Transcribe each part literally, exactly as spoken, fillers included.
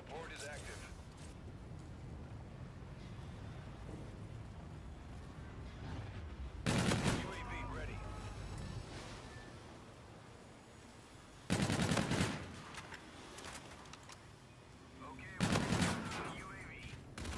Support is active. U A V ready. Okay, we're U A V.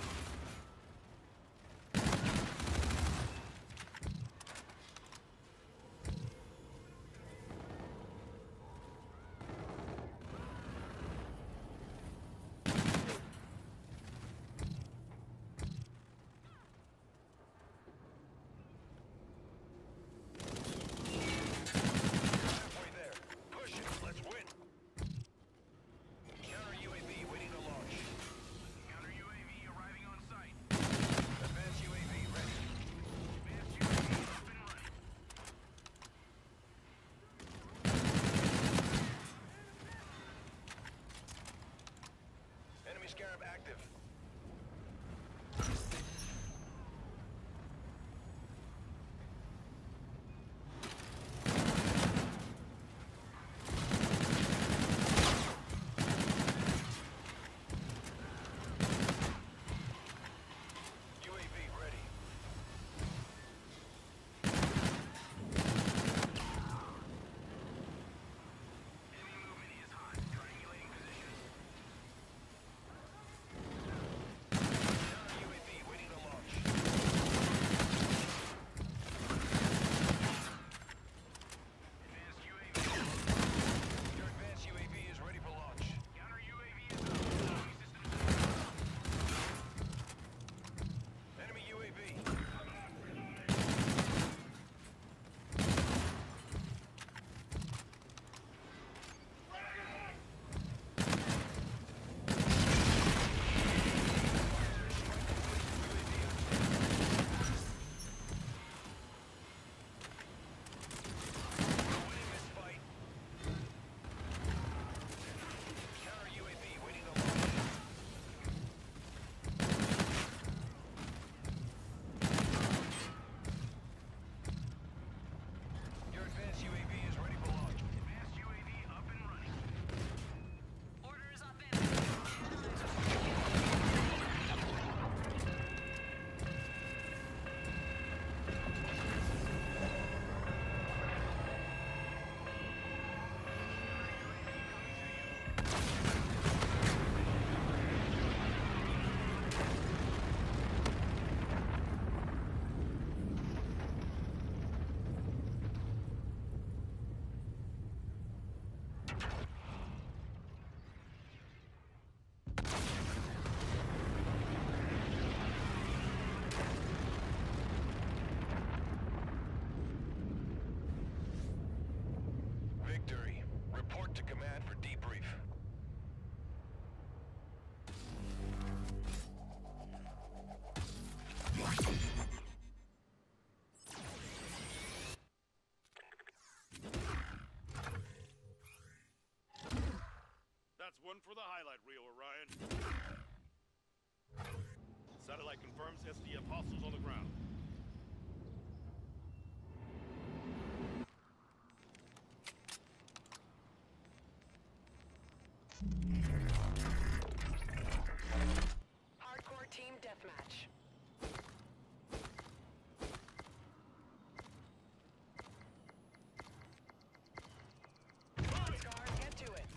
Halfway there. Push it. Let's win. Counter U A V waiting to launch. Counter U A V arriving on site. Advanced U A V ready. Advanced U A V up and running. Enemy Scarab active. U A V ready. Enemy movement is hot. Triangulating position. Counter U A V waiting to launch. Advanced U A V. Your advanced U A V is ready for launch. Counter U A V is up. Enemy systems are Enemy U A V. Winning this fight. Counter U A V waiting to launch. Your advanced U A V is ready for launch. Advanced U A V up and running. Orders up in. Victory. Report to command for debrief. That's one for the highlight reel, Orion. Satellite confirms S D F hostiles on the ground. Hardcore team deathmatch. Come on, Scar, get to it.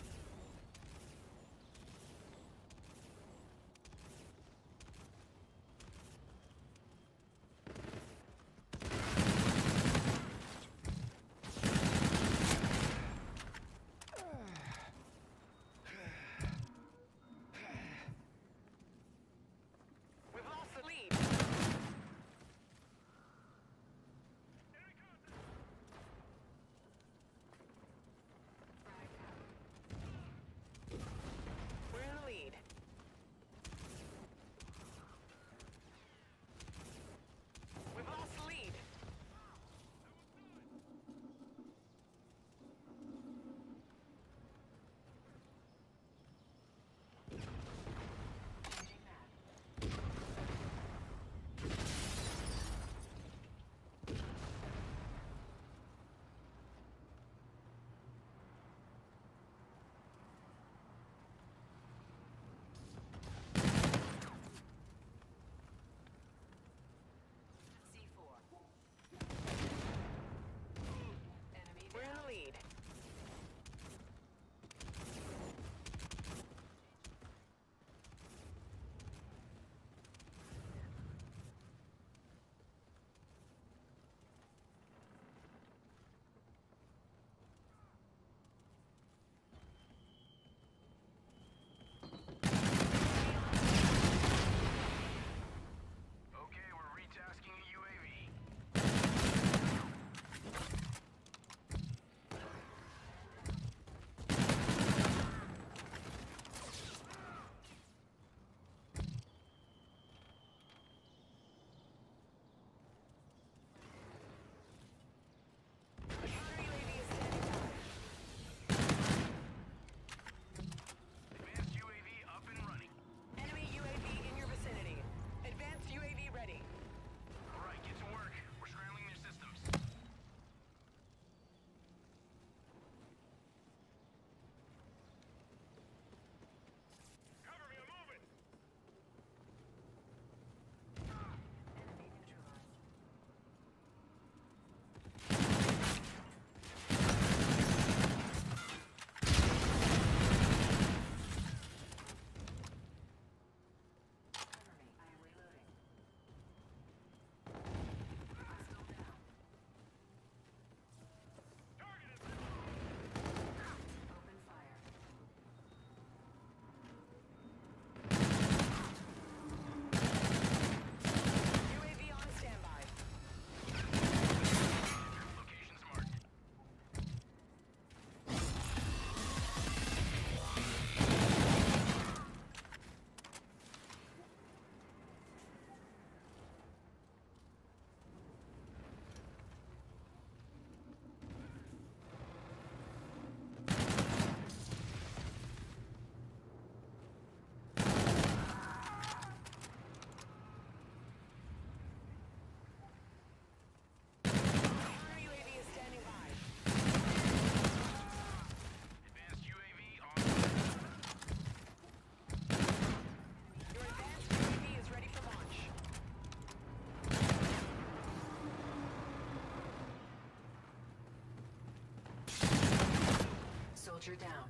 Soldier down.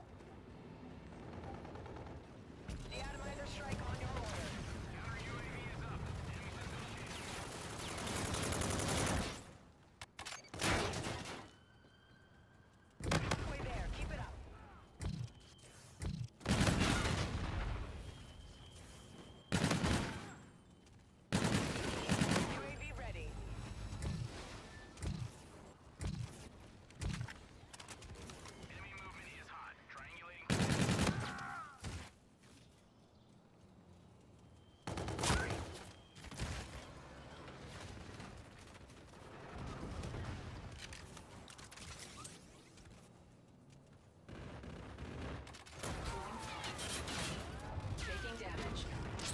De-Atomizer strike on your order. Counter U A V is up. Halfway there. Keep it up. U A V ready. Enemy movement is hot. Triangulating. Taking damage.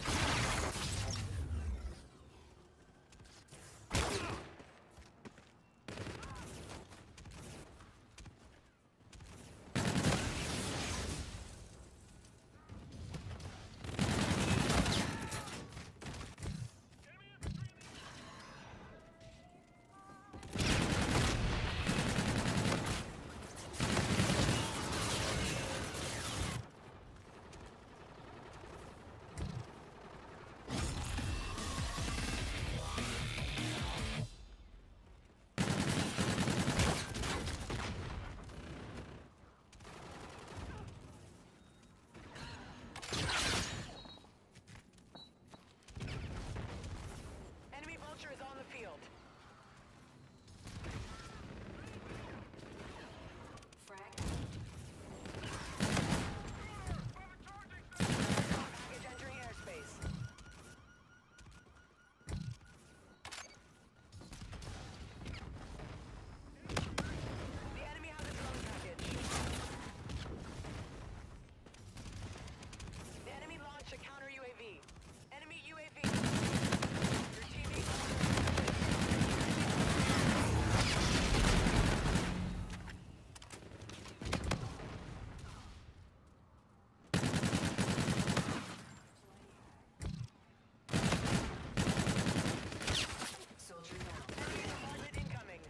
Enemy vulture is on the field. Frag. Package entering airspace. The enemy has a drone package. The enemy launched a counter U A V. Enemy U A V. Your T V. Soldier down. Enemy bombardment incoming.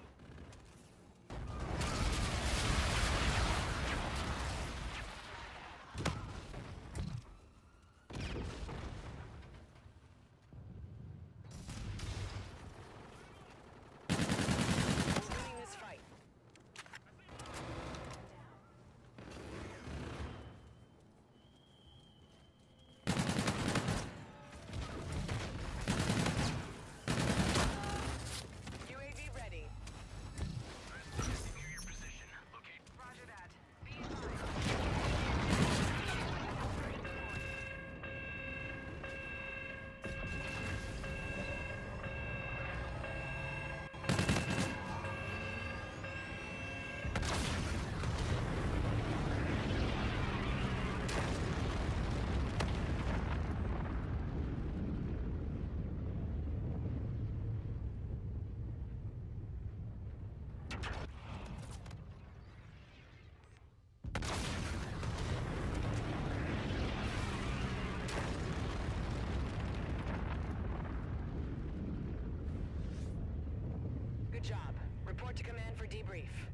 We're winning this fight. U A V ready. Secure your position. Locate. Roger that. Be advised. Good job. Report to command for debrief.